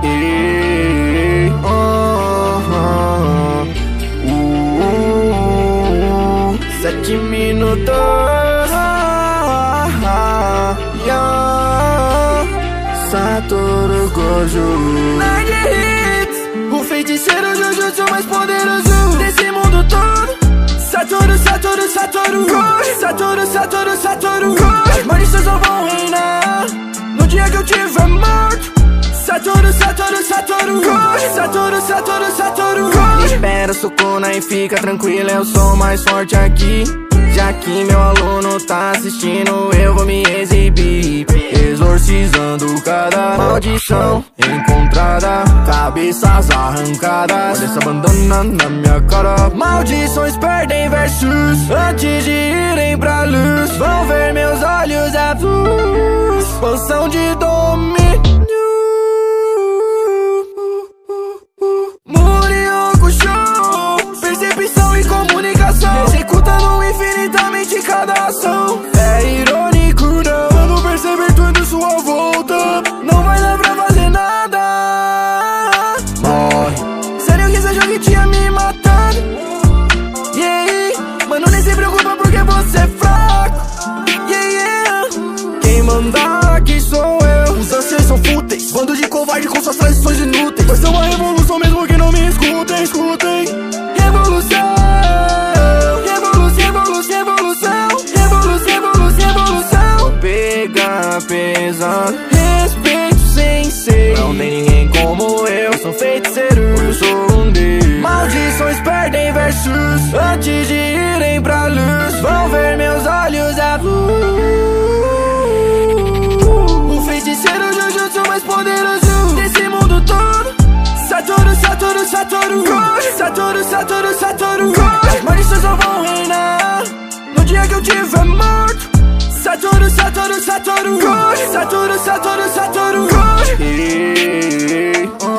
Sete minutos. Satoru Gojo. Nine hits. O feiticeiro Jujutsu mais poderoso desse mundo todo. Satoru, Satoru, Satoru Gojo. Satoru, Satoru, Satoru Gojo. As malícias só vão reinar no dia que eu tiver morto. Satoru, Satoru, Satoru Gojo. Satoru, Satoru, Satoru Gojo. Espera, Sukuna, e fica tranquila, eu sou mais forte aqui. Já que meu aluno tá assistindo, eu vou me exibir, exorcizando cada maldição encontrada, cabeças arrancadas. Olha essa bandana na minha cara. Maldições perdem versos antes de irem pra luz. Vão ver meus olhos azuis, poção de domínio. Muriokusho, percepção e comunicação, executando infinitamente cada ação. É irônico, não? Quando perceber tudo em sua volta, não vai dar pra fazer nada. Morre. Sério que esse jogo tinha me matado? E aí? Mano, nem se preocupa porque você é fraco. Yeah. Quem manda aqui sou eu. Os anciãos são fúteis, bando de covarde com suas tradições inúteis. Vai ser uma revolução mesmo que não me escutem, escutem. Revolução. Pega pesado, respeito sensei. Não tem ninguém como eu sou feiticeiro, eu sou um deus. Maldições perdem versos antes de irem pra luz. Vão ver meus olhos azuis. O feiticeiro Jujutsu mais poderoso desse mundo todo. Satoru, Satoru, Satoru Gojo. Satoru, Satoru, Satoru Gojo. As malícias só vão reinar no dia que eu tiver morto. Satoru, Satoru, Satoru Gojo. Satoru, Satoru, Satoru Gojo.